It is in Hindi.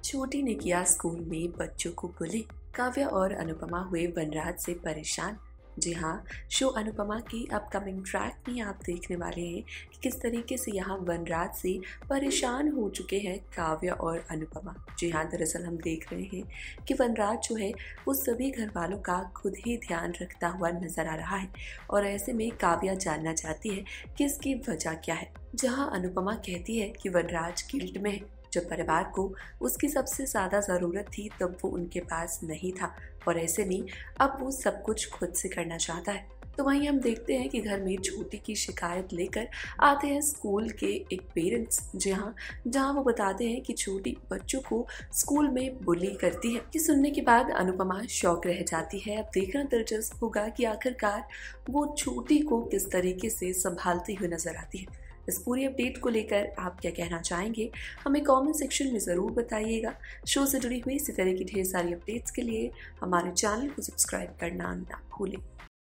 छोटी ने किया स्कूल में बच्चों को बुली। काव्या और अनुपमा हुए वनराज से परेशान। जी हाँ, शो अनुपमा की अपकमिंग ट्रैक में आप देखने वाले हैं कि किस तरीके से यहाँ वनराज से परेशान हो चुके हैं काव्या और अनुपमा। जी हाँ, दरअसल हम देख रहे हैं कि वनराज जो है वो सभी घर वालों का खुद ही ध्यान रखता हुआ नजर आ रहा है और ऐसे में काव्या जानना चाहती है कि इसकी वजह क्या है। जहाँ अनुपमा कहती है कि वनराज गिल्ट में है, जब परिवार को उसकी सबसे ज्यादा जरूरत थी तब वो उनके पास नहीं था और ऐसे में अब वो सब कुछ खुद से करना चाहता है। तो वहीं हम देखते हैं कि घर में छोटी की शिकायत लेकर आते हैं स्कूल के एक पेरेंट्स। जहाँ वो बताते हैं कि छोटी बच्चों को स्कूल में बुली करती है। ये सुनने के बाद अनुपमा शॉक रह जाती है। अब देखना दिलचस्प होगा कि आखिरकार वो छोटी को किस तरीके से संभालती हुई नजर आती है। इस पूरी अपडेट को लेकर आप क्या कहना चाहेंगे, हमें कमेंट सेक्शन में ज़रूर बताइएगा। शो से जुड़ी हुई इसी तरह की ढेर सारी अपडेट्स के लिए हमारे चैनल को सब्सक्राइब करना ना भूलें।